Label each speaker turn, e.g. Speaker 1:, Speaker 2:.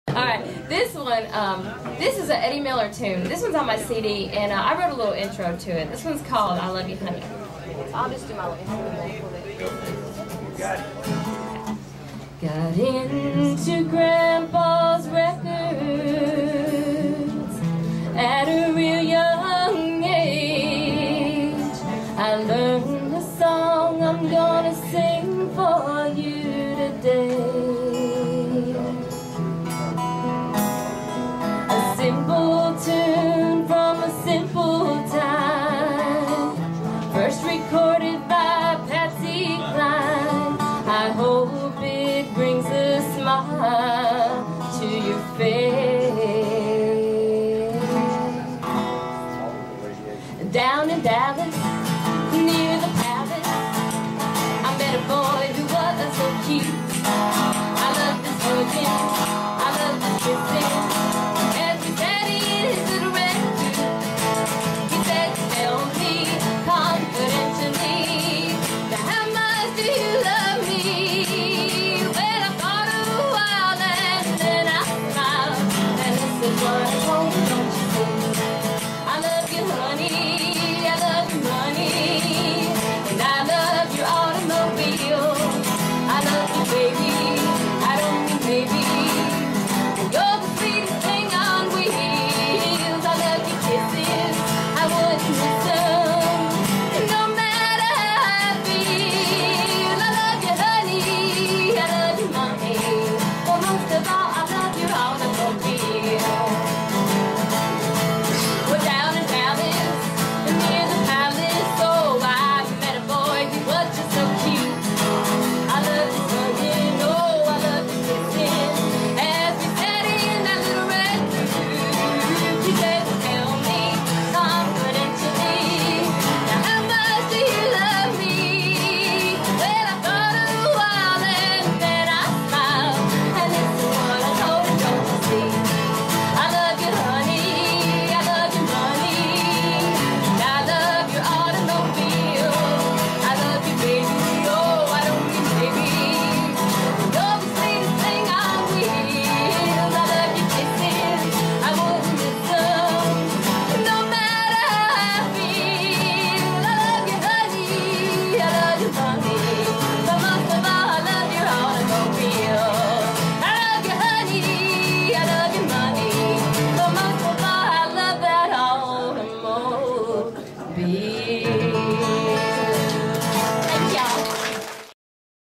Speaker 1: Alright, this one, this is an Eddie Miller tune. This one's on my CD, and I wrote a little intro to it. This one's called I Love You, Honey. So I'll just do my little intro. Got into Grandpa's records at a real young age. I learned the song I'm gonna sing for you today. Simple tune from a simple time, first recorded by Patsy Cline. I hope it brings a smile to your face. Down in Dallas